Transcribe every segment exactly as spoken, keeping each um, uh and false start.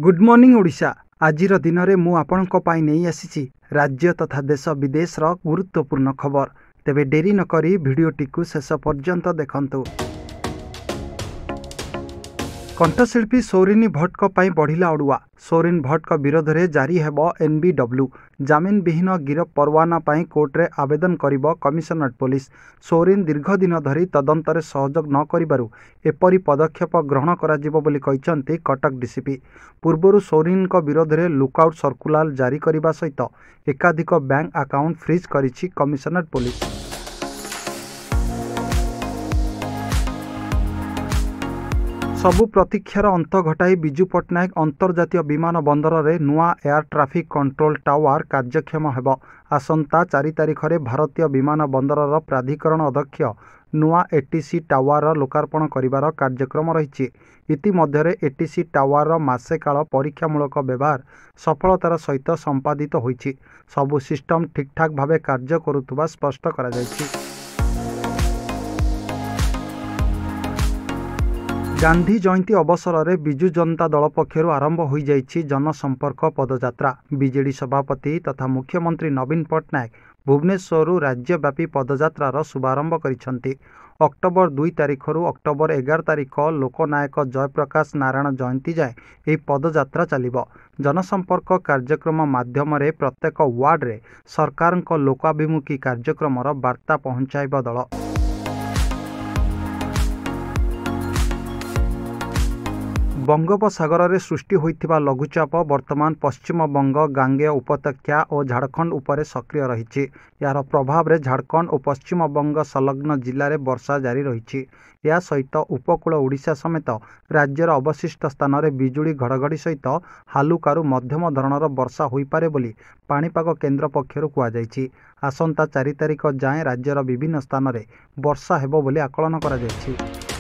Good morning Odisha. आजिर दिन में मु आपणक पई नहीं आसीछि राज्य तथा देश विदेश रो गुरुत्वपूर्ण खबर। तेबे डेरी न करी भिडियोटी को शेष पर्यंत देखंतु। कंठशिल्पी सौरिनी भट्टक पई बढ़िला अड़ुआ। सौरिन भट्टक विरोध में जारी हेब एनबीडब्ल्यू। जामिन विहीन गिरफ परवाना पई कोर्ट रे आवेदन करिब कमिशनरेट पुलिस। सौरिन दीर्घ दिन धरी तदंतरे सहयोग न करिबारु एपरी पदक्षेप ग्रहण कराजिब बोली कहिसंती कटक डीसीपी। पूर्वरु सौरिन विरोध में लुकआउट सर्कुलर जारी करने सहित एकाधिक बैंक अकाउंट फ्रीज करिछि कमिशनरेट पुलिस। सबु प्रतीक्षार अंत घटाई बिजू पट्टनायक अंतर्जातीय विमान बंदर रे नुआ एयर ट्राफिक कंट्रोल टावर कार्यक्षम हेब। आसंता चारि तारिख रे भारतीय विमान बंदर प्राधिकरण अध्यक्ष नुआ एटीसी टावर लोकार्पण करिवार कार्यक्रम रही। इतिमध्य एटीसी टावर मासे काल परीक्षामूलक व्यवहार सफलतार सहित संपादित होईछि। सबु सिस्टम ठीक ठाक भावे कार्य करुवा स्पष्ट करा जायछि। गांधी जयंती अवसर में बिजू जनता दल पक्षर आरंभ हो जाइछि जनसंपर्क पदयात्रा। बीजेडी सभापति तथा मुख्यमंत्री नवीन पट्टनायक भुवनेश्वर राज्यव्यापी पदयात्रार शुभारंभ करिसेंति। अक्टोबर दुई तारिख रु अक्टोबर एगार तारिख लोकनायक जयप्रकाश नारायण जयंती जाए यह पदयात्रा चलिब। जनसंपर्क कार्यक्रम माध्यम रे प्रत्येक वार्ड रे सरकार लोकाभिमुखी कार्यक्रम वार्ता पहुंचाइब दल। बंगोपसागर में सृष्टि होइथिबा लघुचाप वर्तमान पश्चिमबंग गांगेय उपत्यका और झारखंड उपरे सक्रिय रही। यार प्रभाव रे झारखंड और पश्चिमबंग संलग्न जिले में वर्षा जारी रही। या सहित उपकूल ओडिशा समेत राज्यर अवशिष्ट स्थान में बिजुली घड़घड़ी सहित हालुकारू मध्यम धरणर वर्षा होई पारे बोली पाणीपाग केन्द्र पक्षरु कुहाଯାଇଛି। आसंता चारि तारिख जाए राज्यर विभिन्न स्थान में वर्षा हेबो बोली आकलन करा जायछि।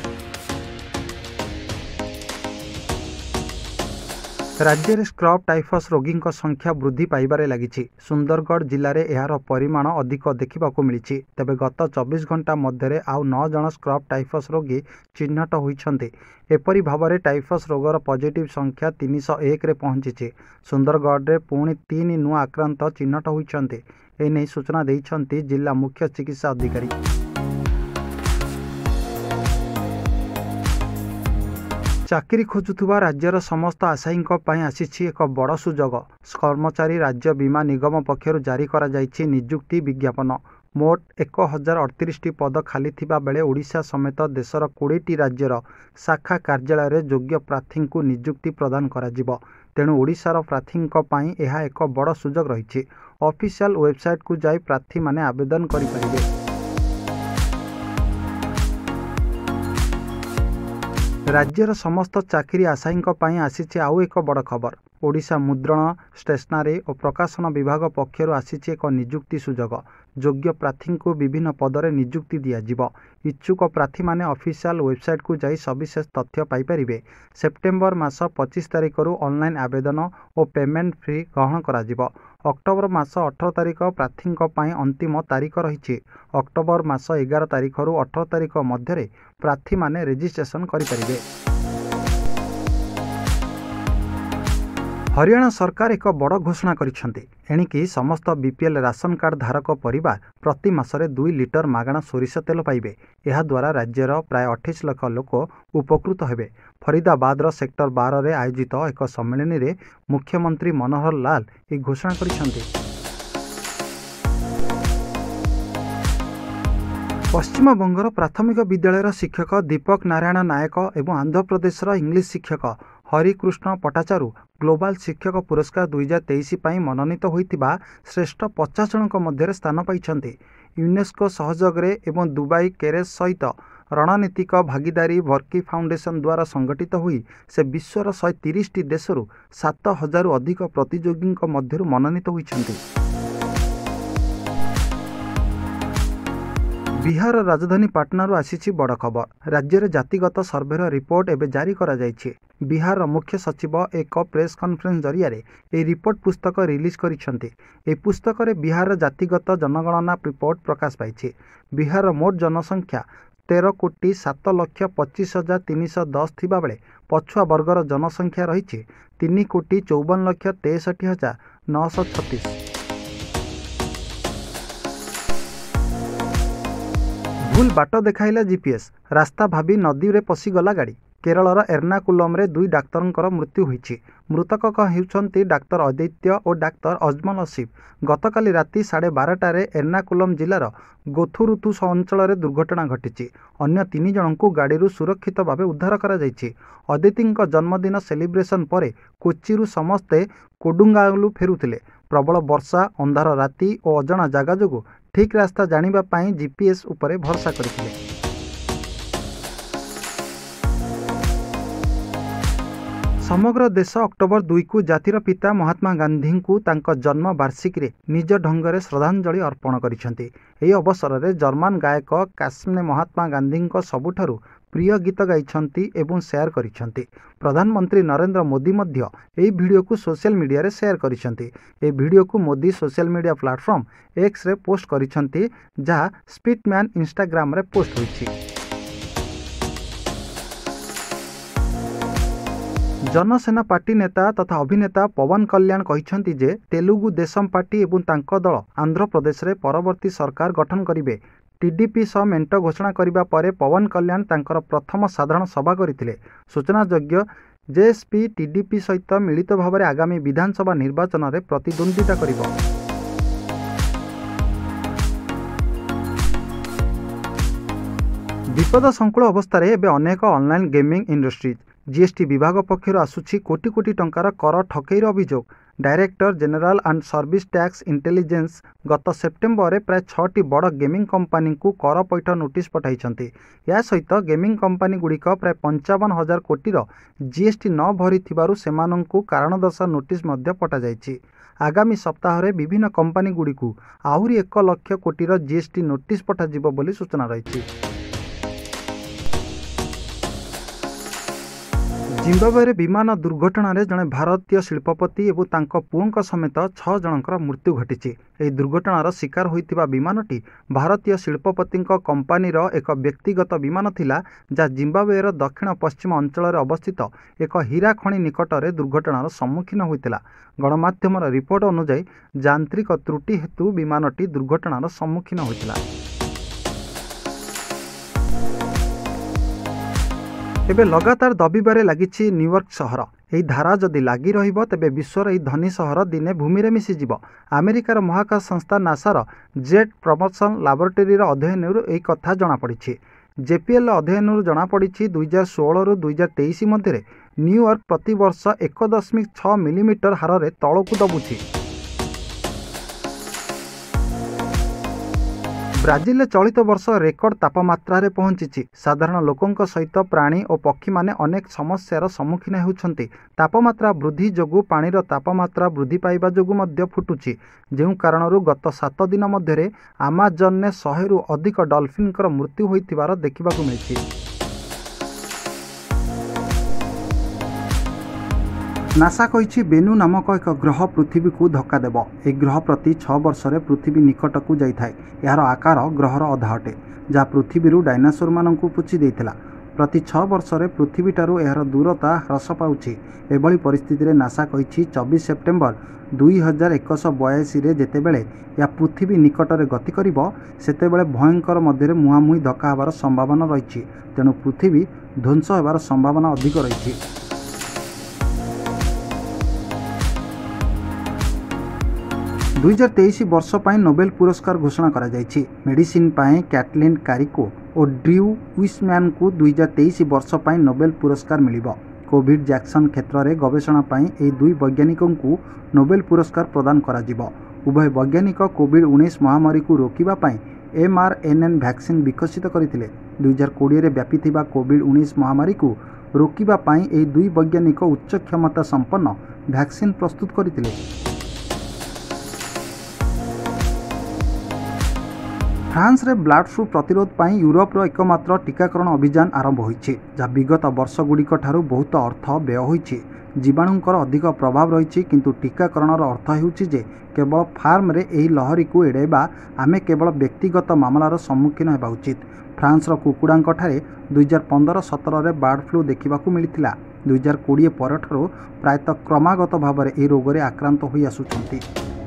राज्य में स्क्रब टाइफस रोगी संख्या वृद्धि पाइबारे लगी। सुंदरगढ़ जिले में यार परिमाण अधिक देखा मिली। तेबे गत चौबीस घंटा मध्य आउ नौ जन स्क्रब टाइफस रोगी चिन्हट होती। एपरी भाव में टाइफस रोगर पॉजिटिव संख्या तीन सौ एक रे पहुंची। सुंदरगढ़ में पुणी तीन नुआ आक्रांत चिन्हट होती। एने सूचना देइछंती जिला मुख्य चिकित्सा अधिकारी। चाकरी खोजुथुबा राज्यर समस्त आशायींक पई आसीछि एक बड़ सुजोग। कर्मचारी राज्य बीमा निगम पक्षरु जारी करा जाइछि नियुक्ति विज्ञापन। मोट एक हजार अड़तीस टी पद खाली थिबा बेले ओडिशा समेत देशर बीस टी राज्यर शाखा कार्यालय रे योग्य प्रार्थी को नियुक्ति प्रदान कराजिब। तेणु ओडिशार प्रार्थींक पई एहा एक बड़ सुजोग रहिछि। ऑफिशियल वेबसाइट को जाई प्रार्थी माने आवेदन करि परिबे। राज्यर समस्त चाकरी आशायींक पई आसीछि आउ एक बड़ खबर। ओडिशा मुद्रण स्टेशनरी और प्रकाशन विभाग पक्षरु आसीछि एक नियुक्ति सुजोग। योग्य प्रार्थी को विभिन्न पदरे नियुक्ति दियाजिब। इच्छुक प्रार्थी माने ऑफिशियल वेबसाइट को जाई सविशेष तथ्य पाई परिबे। सेप्टेम्बर मास पच्चीस तारिख रु ऑनलाइन आवेदन और पेमेंट फ्री ग्रहण कराजिब। अक्टोबर मास अठारह तारिख प्रार्थी पई अंतिम तारिख रही। अक्टोबर मास एगार तारिख रु अठारह तारिख मध्य प्रार्थी माने रजिस्ट्रेशन करि परिबे। हरियाणा सरकार एक बड़ घोषणा करिसेंति। एणिकी समस्त बीपीएल राशन कार्ड धारक परिवार प्रति मासरे दुई लिटर मागणा सोरिष तेल पाइबे। यह द्वारा राज्यर प्राय अठाईस लाख लोक उपकृत हेबे। फरीदाबाद सेक्टर बारह रे आयोजित एक सम्मेलन में मुख्यमंत्री मनोहर लाल यह घोषणा करिसेंति। पश्चिम बंगर प्राथमिक विद्यालयर शिक्षक दीपक नारायण नायक एवं आंध्र प्रदेशर इंग्लिश शिक्षक हरिकृष्ण पटाचारू ग्लोबल शिक्षक पुरस्कार दुई हजार तेईस मनोनीत होइतिबा श्रेष्ठ पचास जनक मध्य स्थान पाइछन्ति। यूनेस्को सहयोग रे एवं दुबई केरेस सहित रणनीतिक भागीदारी वर्की फाउंडेशन द्वारा संगठित हुई से विश्वर शहे तीस टी देशरू सात हजार अधिक प्रतियोगी मध्य मनोनीत होइछन्ति। बिहार राजधानी पाटना आसी बड़ खबर। राज्य में जातिगत सर्वेर रिपोर्ट एवं जारी करा जायछि। बिहार मुख्य सचिव एक प्रेस कॉन्फ्रेंस जरिया ए रिपोर्ट पुस्तक रिलीज करिसेंति। ए पुस्तक रे बिहार जातिगत जनगणना रिपोर्ट प्रकाश पाइछि। बिहार मोट जनसंख्या तेरह कोटी सात लक्ष पच्चीस हजार तीन सौ दस थिबा बेले पछुआ वर्गर जनसंख्या रही तीन कोटी चौवन लक्ष तेसठी हजार नौश छत्तीस। भूल बाट देखाइला जीपीएस, रास्ता भाभी नदी रे पशिगला गाड़ी। केरलर एर्नाकुलम रे दुई डाक्तरंकर मृत्यु होईछि। मृतक हेउछन्ति डाक्तर आदित्य और डाक्तर अजमल असिफ। गतकाली राति साढ़े बारटारे एर्नाकुलम जिलार गोथुरुथु अंचल दुर्घटना घटी। अन्य तीन जनकू गाड़ी सुरक्षित भाव उद्धार करा जायछि। अदितिଙ୍କ जन्मदिन सेलिब्रेशन पर कोच्चिरु समस्ते कोडुंगालु फेरुथिले। प्रबल वर्षा, अंधार राति और अजणा जागा जोगु ठीक रास्ता जानिबा पाई जीपीएस उपरे भरसा करथिले। समग्र देश अक्टोबर दुई को जातिर पिता महात्मा गांधी को तांको जन्म वार्षिकी निज ढंगरे श्रद्धांजलि अर्पण करिसेंति। एही अवसर में जर्मन गायक कास्ने महात्मा गांधी सबुठारु प्रिय गीत गाइछन्ति एवं शेयर करिसेंति। प्रधानमंत्री नरेंद्र मोदी मध्य एही वीडियो को सोशल मीडिया रे शेयर करिसेंति। एही वीडियो को Modi social media platform X रे पोस्ट करिसेंति, जहा स्पिटमैन इंस्टाग्राम रे पोस्ट होईछि। जनसेना पार्टी नेता तथा अभिनेता पवन कल्याण कहिसेंति जे तेलुगु देशम पार्टी एवं तांको दल आंध्र प्रदेश रे परवर्ती सरकार गठन करिवे। टीडीपी सह मेंट घोषणा करिबा परे पवन कल्याण तांकर प्रथम साधारण सभा करिथिले। सूचनायोग्य जेएसपी टीडीपी सहित मिलित भाव में आगामी विधानसभा निर्वाचन में प्रतिद्वंदिता करिबो। विपद संकुल अवस्था एवं अनेक ऑनलाइन गेमिंग इंडस्ट्रीज जीएसटी विभाग पक्षर आसुछि कोटी कोटी टंकार कर ठकेईर अभियोग। Director general and service tax intelligence गत सेप्टेम्बर में प्राय छटी बड़ गेमिंग कंपनी को कर पैठ नोटिस पठाइछन्ति। या सहित गेमिंग कंपनी गुड़िक प्राय पंचावन हजार कोटीर जीएसटी न भरी थिबारु सेमानंकु कारण दर्शा नोटिस मध्य पठाଯାଇଛି। आगामी सप्ताह रे विभिन्न कंपनी गुड़िकु आहुरी एक लक्ष कोटीर जीएसटी नोटिस पठाजिबो बोली सूचना रही। जिम्बाब्वे विमान दुर्घटना रे जड़े भारतीय शिल्पपति और तांको पुओं समेत छह जनकर मृत्यु घटी। यह दुर्घटनार शिकार होइतिबा विमानटी भारतीय शिल्पपति कंपानीर एक व्यक्तिगत विमान थिला, जहाँ जिम्बाब्वेर दक्षिण पश्चिम अंचल अवस्थित एक हीरा खଣି निकटरे दुर्घटनार सम्मुखीन होइतिला। गणमाध्यमर रिपोर्ट अनुसार यांत्रिक त्रुटि हेतु विमानटी दुर्घटनार सम्मुखीन होइतिला। एबे लगातार दबिबारे लागिछि न्यूयॉर्क सहर। यही धारा जदि लगी रहिबो तेबे विश्वर यही धनी सहर दिने भूमि रे मिसिजिब। अमेरिकार महाकाश संस्था नासार जेट प्रमोशन लैबोरेटरी अध्ययन यही कथा जनापड़ी। जेपीएल अध्ययन जनापड़ी दुई हजार षोल रु दुई हजार तेईस मध्य न्यूयॉर्क प्रति वर्ष एक दशमिक छः मिलीमीटर हार में तलकू दबुछि। ब्राजिल चलित वर्ष रेकर्ड तापमात्रा रे पहुंची। साधारण लोकों सहित प्राणी और पक्षी माने अनेक समस्यार सम्मुखीन होउछन्ति। तापमात्रा वृद्धि जोगु पानीर तापमात्रा वृद्धि पाइबा जोगु मध्य फुटुछि, जेउ कारणरू गत सात दिन मध्य आमाजन ने सौ रु अधिक डॉल्फिन मृत्यु होइतिबार देखिबाकु मिलिछि। नासा कहिछि बेनु नामक एक ग्रह पृथ्वी को धक्का देव। एक ग्रह प्रति छह वर्ष पृथ्वी निकट को जाए। यार आकार ग्रहर अधा अटे, जहाँ पृथ्वी डायनासोर मान पुछि देइथिला। प्रति छह वर्ष पृथ्वी ठारू यार दूरता ह्रास पाउछि। एभली परिस्थिति रे नासा कहिछि चौबीस सेप्टेम्बर दुई हजार एकश बयासी जेतेबेले या पृथ्वी निकटरे गति करिबो सेतेबेले भयंकर मध्य मुहांमुही धक्का हेबार संभावना रही। तेणु पृथ्वी ध्वंस हेबार संभावना अधिक रही। दुई हजार तेईस वर्ष पर नोबेल पुरस्कार घोषणा करा जायछि। मेडिसिन पाए कैटलिन कारिको और ड्रू विसमैन को दुई हजार तेईस वर्ष पर नोबेल पुरस्कार मिलिबो। कोविड वैक्सीन क्षेत्र में गवेषणा पाई ए दुई वैज्ञानिकों को नोबेल पुरस्कार प्रदान करा जिवो। उभय वैज्ञानिक कोविड उन्नीस महामारी को रोकिबा पाई एमआरएनएन वैक्सीन विकसित करथिले। दुई हजार कोड़े रे व्यापी थिबा कोविड उन्नीस महामारी को रोकिबा पाई ए दुई वैज्ञानिक उच्च क्षमता संपन्न वैक्सीन प्रस्तुत करथिले। फ्रांस रे ब्लाड फ्लू प्रतिरोध पाई यूरोप रो एकमात्र टीकाकरण अभियान आरंभ होइछि, जहाँ विगत वर्ष गुड़िक ठारू बहुत अर्थ व्यय होइछि। जीवाणुंकर अधिक प्रभाव रही, किंतु टीकाकरणर अर्थ हेउछि जे केवल फार्म रे एही लहरी को एड़ाइबा। आमे केवल व्यक्तिगत मामलार सम्मुखीन हेबा उचित। फ्रांसर कुकुड़ांठारे दुई हजार पंदर सतर बार्ड फ्लू देखा मिलता। दुई हजार कोड़े पर प्रायतः क्रमागत भाव में यह रोग आक्रांत हो आसुंच।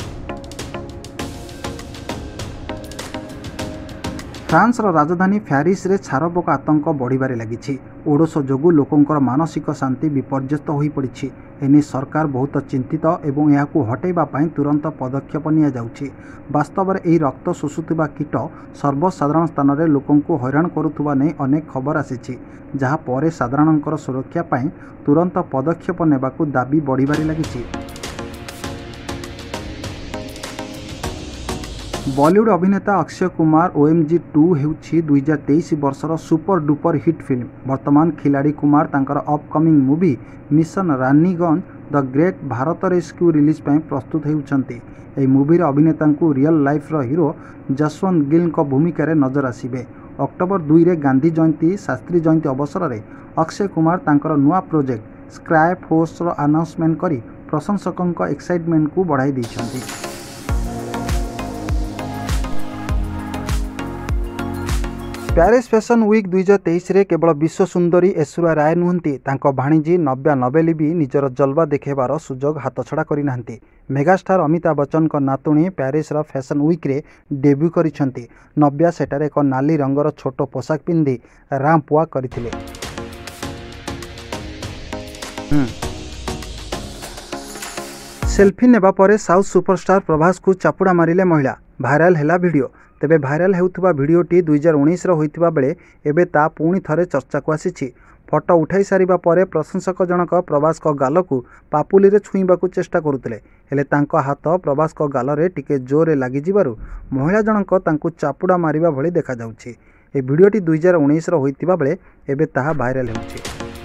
फ्रांसर राजधानी प्यारिस रे छारपोका आतंक बढ़िबारे लागिछि। ओडोस जोगु लोकंकर मानसिक शांति विपर्यस्त हो पड़ी। एने सरकार बहुत चिंतित एवं यहाकू हटेबा पई तुरंत पदक्षेप निया जाउछि। वास्तव में यह रक्त शोषुवा कीट सर्वसाधारण स्थान में लोकंकु हैरान करुवा नहीं अनेक खबर आसी, जहाँ पर साधारणकर सुरक्षा पई तुरंत पदक्षेप नेबाकू दाबी बढ़िबारे लागिछि। बॉलीवुड अभिनेता अक्षय कुमार ओएमजी टू हेउछि दुई हजार तेईस वर्षर सुपर डुपर हिट फिल्म। वर्तमान खिलाड़ी कुमार तांकर upcoming movie mission Raniganj the great Bharat rescue release ପାଇଁ प्रस्तुत हेउछंती। ଏହି ମୁଭିରେ ଅଭିନେତାଙ୍କୁ रियल लाइफ रो हीरो जसवंत गिल को भूमिका रे नजर आसिबे। अक्टोबर दुई रे गांधी जयंती शास्त्री जयंती अवसर में अक्षय कुमार तांकर नुआ प्रोजेक्ट स्क्राय फोर्स रो अनाउंसमेंट करी प्रशंसकों एक्साइटमेंट को बढ़ाई दैछंती। प्यारिस फैशन वीक दुई हजार तेईस रे केवल विश्व सुंदरी ऐश्वर्या राय नुहंती, तांको भाणीजी नव्या नवेली भी निजर जलवा देखेबार सुजोग हाथछड़ा करि नाहंती। मेगास्टार अमिताभ बच्चन को नातुणी प्यारिस रा फैशन वीक रे डेब्यू करिसंती। नव्या सेटारे एक नाली रंगर छोट पोशाक पिंधि रैंप वॉक करथिले। सेल्फी नेबा परे साउथ सुपरस्टार प्रभास को चापुड़ा मारिले महिला। भाइराल हैला वीडियो। तेबे भाइराल हेउथुबा वीडियोटी दुई हजार उन्नीस होइतिबा बेले एबे ता पुणी थरे चर्चा को आसीछि। फोटो उठाई सारिबा परे प्रशंसक जनक प्रभास को गाल को पापुली रे छुईबाकू चेष्टा करुतिले, हेले तांको हाथ प्रभास को गाल रे टिके जोरे लागि जिबारु महिला जनक तांको चापुड़ा मारिबा भली देखा जाउछि। ए वीडियोटी दुई हजार उन्नीस होइतिबा बेले एबे ताहा भाइराल हेउछि।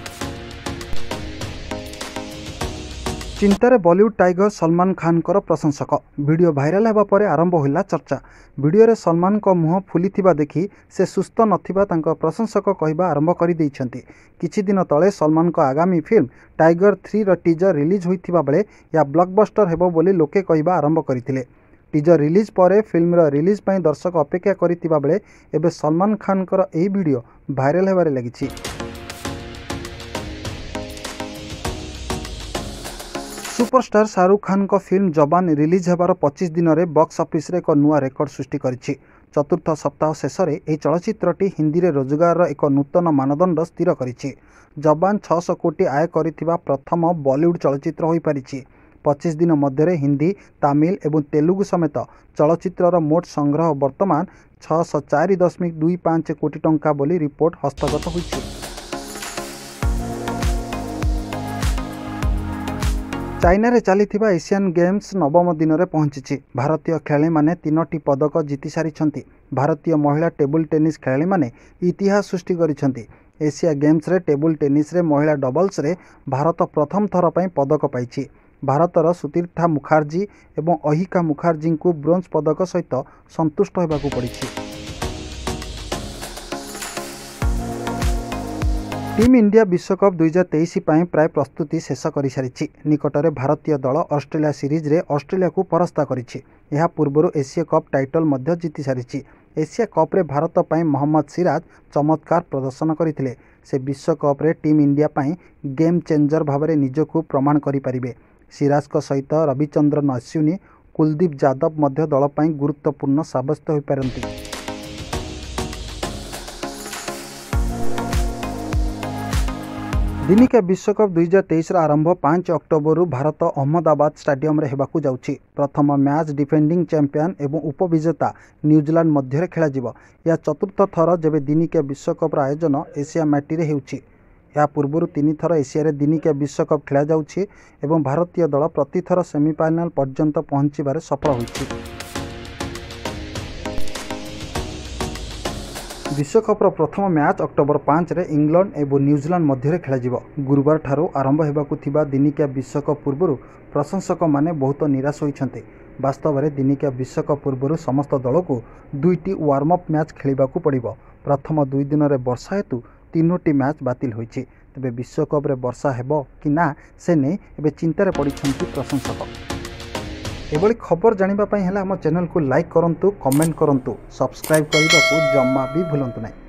चिंतार बॉलीवुड टाइगर सलमान खान कर प्रशंसक। वीडियो भाइराल होगा पर आरंभ होला चर्चा। वीडियो रे सलमान को मुह फुली देखि से सुस्थ नथिबा तांको प्रशंसक कहबा आरंभ करि दैछंती। किछि दिन तले सलमान को आगामी फिल्म टाइगर थ्री रो टीजर रिलीज होइतिबा बेले या ब्लॉकबस्टर हेबो बोली लोके कहबा आरंभ करथिले। टीजर रिलीज पर फिल्म रो रिलीज पई दर्शक अपेक्षा करथिबा बेले एबे सलमान खान कर एही वीडियो भाइराल हेबारे लागिछि। सुपरस्टार शाहरुख खान को फिल्म जवान रिलीज होबार पच्चीस दिन में बॉक्स ऑफिस रे एक नुआ रेकर्ड सृष्टि करिछि। चतुर्थ सप्ताह शेष में यह चलचित्रटी हिंदी रे रोजगार एक नूतन मानदंड स्थिर करिछि। जवान छह सौ कोटी आय करिथिबा प्रथम बॉलीवुड चलचित्र होई पारिछि। पच्चीस दिन मध्य हिंदी तमिल एवं तेलुगु समेत चलचित्रर मोट संग्रह वर्तमान छह सौ चार दशमिक दुई पांच कोटी टंका बोली रिपोर्ट हस्तगत होइछि। चाइना रे चलीथिबा एशियन गेम्स नवम दिन में पहुंची। भारतीय खेलाड़ी माने तीनोटी पदक जीति सारिछंती। भारतीय महिला टेबुल टेनिस खेलाड़ी माने इतिहास सृष्टि करिछंती। एशिया गेम्स रे टेबुल टेनिस रे महिला डबल्स रे भारत प्रथम थर पई पदक पाइछि। भारतर सुतीर्था मुखार्जी एवं अहिका मुखार्जी को ब्रोंज पदक सहित संतुष्ट होबाकू पड़िछि। टीम इंडिया विश्वकप दुई हजार तेईस प्राय प्रस्तुति शेष कर सारी। निकटरे भारतीय दल ऑस्ट्रेलिया सीरीज रे ऑस्ट्रेलिया को परास्त करिछि। यह पूर्व एशिया कप टाइटल मध्य जीति सारी। एशिया कप रे भारत पई मोहम्मद सिराज चमत्कार प्रदर्शन करथिले। से विश्वकप रे टीम इंडिया पई गेम चेंजर भाव में निजको प्रमाण करि परिबे। सिराज को सहित रविचंद्रन अश्विनी कुलदीप यादव मध्य दल पई गुरुत्वपूर्ण साब्यस्त होई पारंती। दिनिकिया विश्वकप दुई हजार तेईस आरंभ पांच अक्टोबर भारत अहमदाबाद स्टाडियम रे हेबाकू जाउछि। प्रथम मैच डिफेंडिंग चैंपियन एवं उपविजेता न्यूजीलैंड मध्य खेला जिवो। या चतुर्थ थर जेबे दिनिकिया विश्वकप आयोजन एशिया माटी रे हेउछि। या पूर्व तीन थर एशिया रे दिनिकिया विश्वकप खेला जाउछि एवं भारतीय दल प्रति थर सेमीफाइनल पर्यंत पहुंचीबारे सफल होइछि। विश्वकपर प्रथम मैच अक्टोबर पांच रे इंग्लैंड एवं न्यूजीलैंड मध्य खेला जिवो। गुरुवार ठारू आरंभ हेबाकू थिबा दिनिकिया विश्वकप पूर्व प्रशंसक माने बहुत निराश होइछन्ते। वास्तव में दिनिकिया विश्वकप पूर्व समस्त दल को दुईटी वार्म अप मैच खेलिबाकू पड़िबो। प्रथम दुई दिन में वर्षा हेतु तीनोटी मैच बातिल होइछि। तेबे विश्वकप रे वर्षा हेबो कि ना से नै एबे चिंतार पड़िछन्ति प्रशंसक। एभली खबर जानिबा पई हेला हम चैनल को लाइक करंतु, कमेंट करंतु, सब्सक्राइब करने को जम्मा भी भूलंतु नहीं।